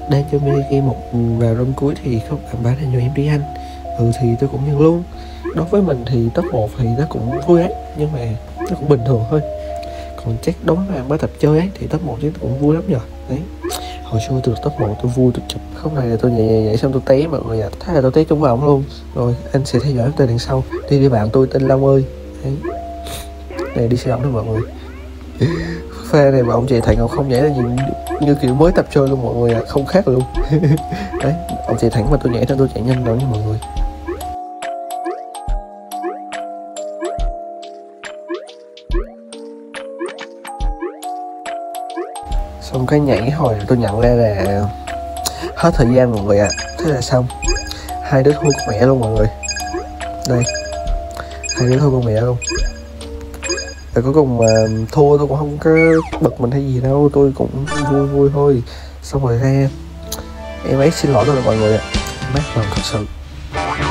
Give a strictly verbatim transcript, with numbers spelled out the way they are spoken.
đang chơi mini game một vào rung cuối thì không bạn bán là nhờ em đi ăn. Ừ thì tôi cũng nhận luôn. Đối với mình thì top một thì nó cũng vui ấy, nhưng mà nó cũng bình thường thôi. Còn chắc đối với bạn mới tập chơi ấy thì top một chứ cũng vui lắm nhờ. Đấy, hồi xưa tôi top một tôi vui tôi chụp không này là tôi nhảy nhảy, nhảy xong tôi té mọi người ạ. À. Thế là tôi té trúng vào ổng luôn. Rồi anh sẽ theo dõi tôi đằng sau. Đi đi bạn tôi tên Long ơi. Đấy, này đi xe ổng đó mọi người. Pha này mà ông chạy thẳng, ông không nhảy là như, như kiểu mới tập chơi luôn mọi người ạ. À. Không khác luôn. Đấy, ông chạy thẳng mà tôi nhảy theo tôi chạy nhanh rồi nha mọi người. Xong cái nhảy hồi tôi nhận ra là hết thời gian mọi người ạ. À. Thế là xong, hai đứa thua con mẹ luôn mọi người. Đây, hai đứa thua con mẹ luôn. Rồi cuối cùng mà thua tôi cũng không có bực mình hay gì đâu, tôi cũng vui vui thôi. Xong rồi ra em ấy xin lỗi tôi là mọi người ạ. Mát lòng thật sự.